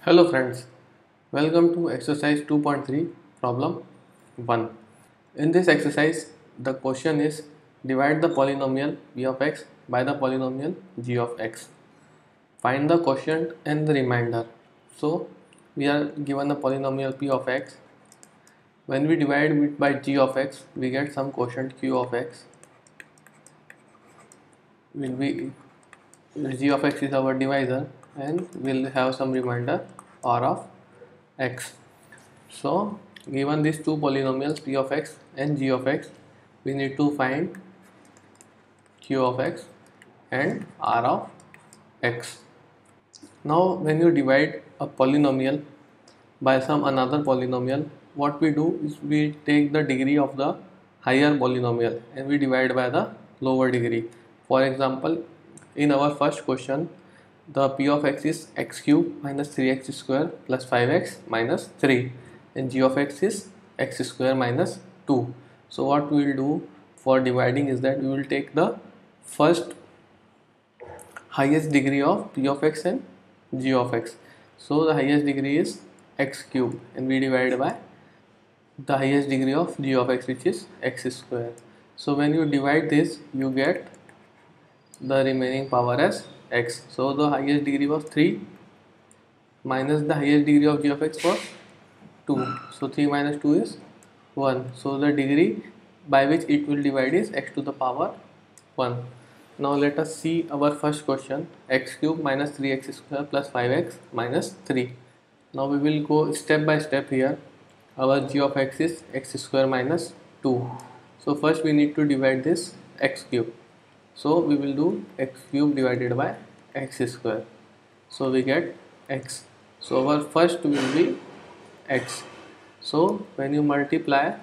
Hello friends, welcome to exercise 2.3 problem 1. In this exercise, the question is divide the polynomial b of x by the polynomial g of x. Find the quotient and the remainder. So, we are given a polynomial p of x. When we divide it by g of x, we get some quotient q of x. Will be g of x is our divisor and we'll have some remainder r of x. So, given these two polynomials p of x and g of x, we need to find q of x and r of x. Now, when you divide a polynomial by some another polynomial, what we do is we take the degree of the higher polynomial and we divide by the lower degree. For example, in our first question, the p of x is x cube minus 3x square plus 5x minus 3 and g of x is x square minus 2. So what we will do for dividing is that we will take the first highest degree of p of x and g of x. So the highest degree is x cube and we divide by the highest degree of g of x, which is x square. So when you divide this, you get the remaining power as x. So the highest degree was 3 minus the highest degree of g of x was 2. So 3 minus 2 is 1. So the degree by which it will divide is x to the power 1. Now let us see our first question, x cube minus 3x square plus 5x minus 3. Now we will go step by step here. Our g of x is x square minus 2. So first we need to divide this x cube. So we will do x cube divided by x square. So we get x. So our first will be x. So when you multiply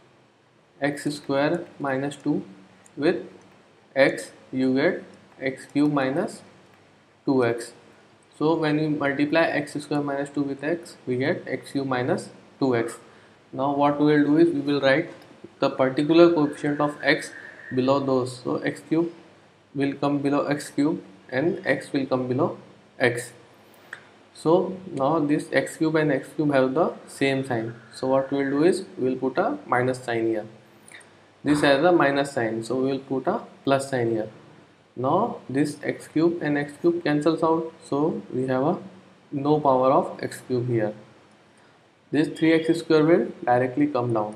x square minus 2 with x, you get x cube minus 2x. So when you multiply x square minus 2 with x, we get x cube minus 2x. Now what we will do is we will write the particular coefficient of x below those. So x cube will come below x cube and x will come below x. So now this x cube and x cube have the same sign. So what we will do is we will put a minus sign here. This has a minus sign, so we will put a plus sign here. Now this x cube and x cube cancels out, so we have a no power of x cube here. This 3x square will directly come down.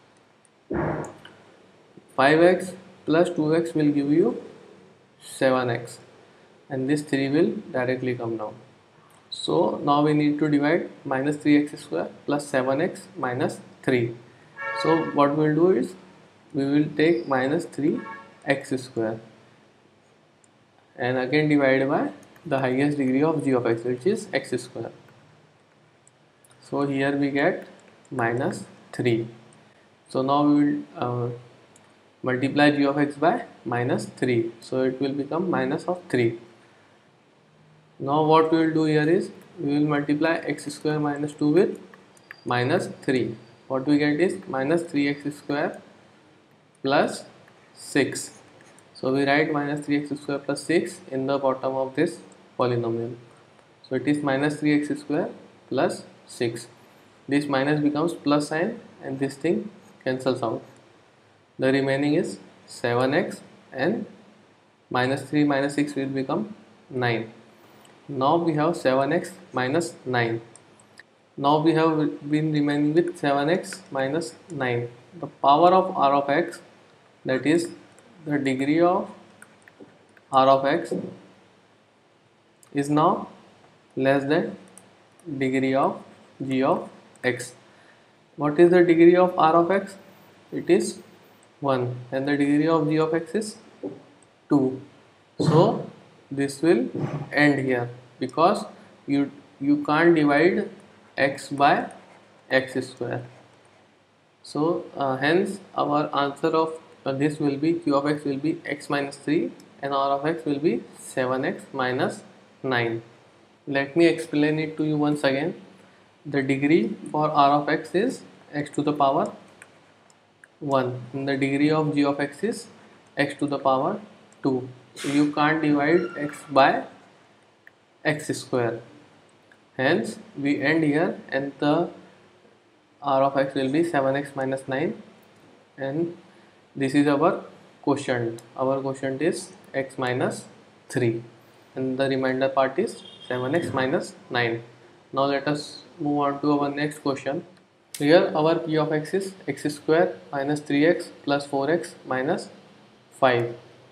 5x plus 2x will give you 7x and this 3 will directly come down. So now we need to divide minus 3x square plus 7x minus 3. So what we will do is we will take minus 3x square and again divide by the highest degree of g of x, which is x square. So here we get minus 3. So now we will multiply g of x by minus 3. So it will become minus of 3. Now what we will do here is we will multiply x square minus 2 with minus 3. What we get is minus 3x square plus 6. So we write minus 3x square plus 6 in the bottom of this polynomial. So it is minus 3x square plus 6. This minus becomes plus sign and this thing cancels out. The remaining is 7x and minus 3 minus 6 will become 9. Now we have 7x minus 9. Now we have been remaining with 7x minus 9. The power of r of x, that is the degree of r of x, is now less than degree of g of x. What is the degree of r of x? It is 1 and the degree of g of x is 2. So this will end here because you can't divide x by x square. So hence our answer of this will be q of x will be x minus 3 and r of x will be 7x minus 9. Let me explain it to you once again. The degree for r of x is x to the power 1 and the degree of g of x is x to the power 2. So you can't divide x by x square. Hence we end here, and the r of x will be 7x minus 9, and this is our quotient. Our quotient is x minus 3, and the remainder part is 7x minus 9. Now let us move on to our next question. Here our p of x is x square minus 3x plus 4x minus 5.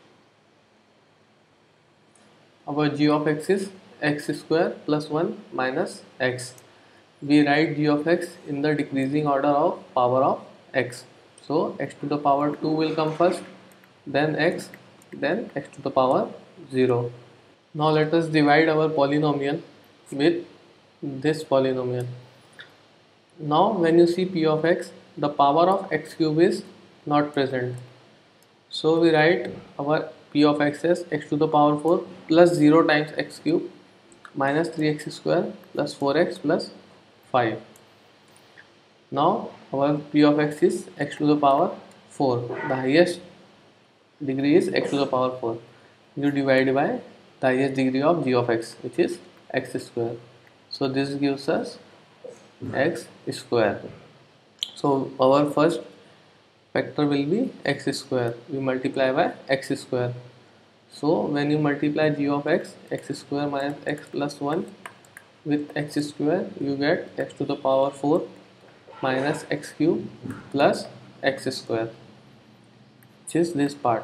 Our g of x is x square plus 1 minus x. We write g of x in the decreasing order of power of x. So x to the power 2 will come first, then x to the power 0. Now let us divide our polynomial with this polynomial. Now when you see p of x, the power of x cube is not present. So we write our p of x as x to the power 4 plus 0 times x cube minus 3x square plus 4x plus 5. Now our p of x is x to the power 4. The highest degree is x to the power 4. You divide by the highest degree of g of x, which is x square. So this gives us x square. So our first factor will be x square. We multiply by x square. So when you multiply g of x, x square minus x plus 1 with x square, you get x to the power 4 minus x cube plus x square, which is this part.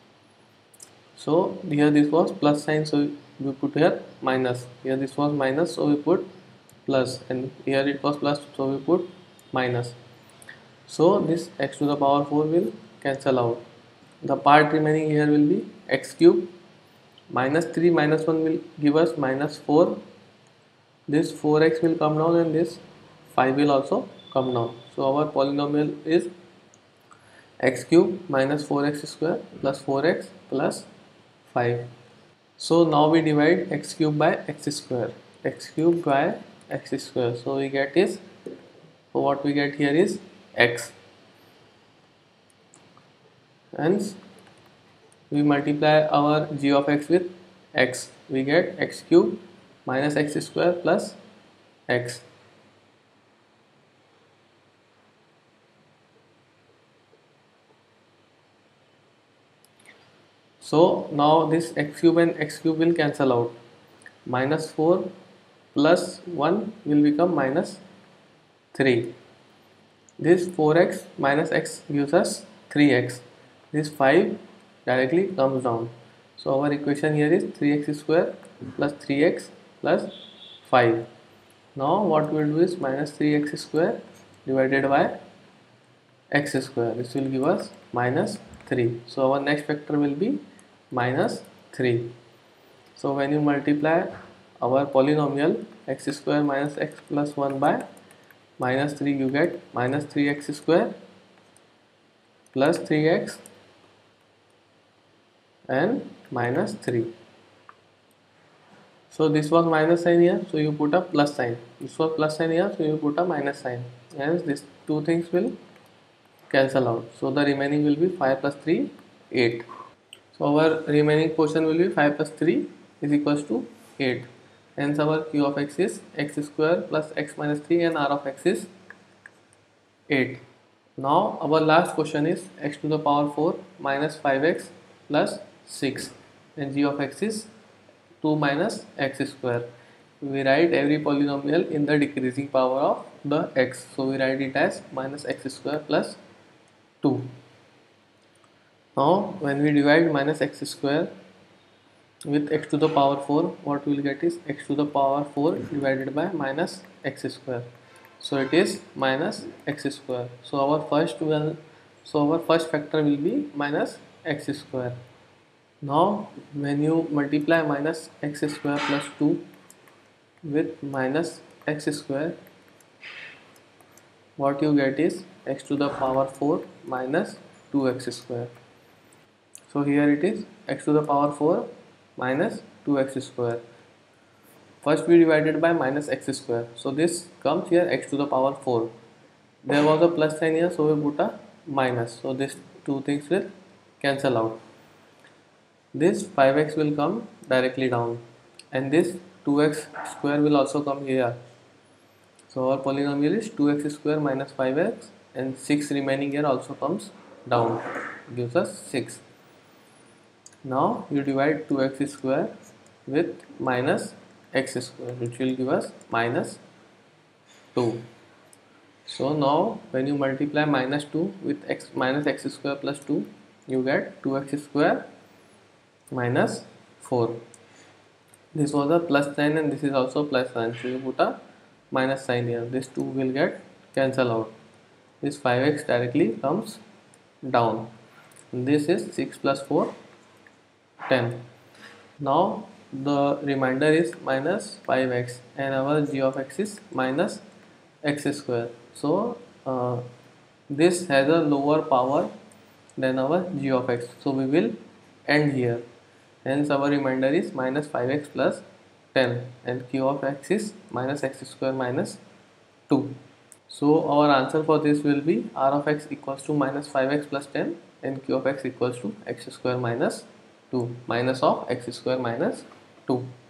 So here this was plus sign, so we put here minus. Here this was minus, so we put plus, and here it was plus, so we put minus. So this x to the power 4 will cancel out. The part remaining here will be x cube minus 3 minus 1 will give us minus 4. This 4x will come down, and this 5 will also come down. So our polynomial is x cube minus 4x square plus 4x plus 5. So now we divide x cube by x square. X cube by x square. So we get is, so what we get here is x. Hence we multiply our g of x with x. We get x cube minus x square plus x. So now this x cube and x cube will cancel out. Minus 4 plus 1 will become minus 3. This 4x minus x gives us 3x. This 5 directly comes down. So our equation here is 3x square plus 3x plus 5. Now what we will do is minus 3x square divided by x square. This will give us minus 3. So our next factor will be minus 3. So when you multiply our polynomial x square minus x plus 1 by minus 3, you get minus 3x square plus 3x and minus 3. So this was minus sign here, so you put a plus sign. This was plus sign here, so you put a minus sign. Hence these two things will cancel out. So the remaining will be 5 plus 3, 8. So our remaining portion will be 5 plus 3 is equals to 8. Hence our q of x is x square plus x minus 3, and r of x is 8. Now our last question is x to the power 4 minus 5x plus 6, and g of x is 2 minus x square. We write every polynomial in the decreasing power of the x. So we write it as minus x square plus 2. Now when we divide minus x square with x to the power 4, what we will get is x to the power 4 divided by minus x square. So it is minus x square. So our first factor will be minus x square. Now when you multiply minus x square plus 2 with minus x square, what you get is x to the power 4 minus 2x square. So here it is x to the power 4 minus 2x square. First we divided by minus x square. So this comes here x to the power 4. There was a plus sign here, so we put a minus. So these two things will cancel out. This 5x will come directly down, and this 2x square will also come here. So our polynomial is 2x square minus 5x, and 6 remaining here also comes down, gives us 6. Now you divide 2x square with minus x square, which will give us minus 2. So now when you multiply minus 2 with x minus x square plus 2, you get 2x square minus 4. This was a plus sign and this is also plus sign, so you put a minus sign here. This 2 will get cancel out. This 5x directly comes down. This is 6 plus 4, 10. Now the remainder is minus 5x and our g of x is minus x square. So this has a lower power than our g of x. So we will end here. Hence our remainder is minus 5x plus 10 and q of x is minus x square minus 2. So our answer for this will be r of x equals to minus 5x plus 10 and q of x equals to x square minus 2, minus of x square minus 2.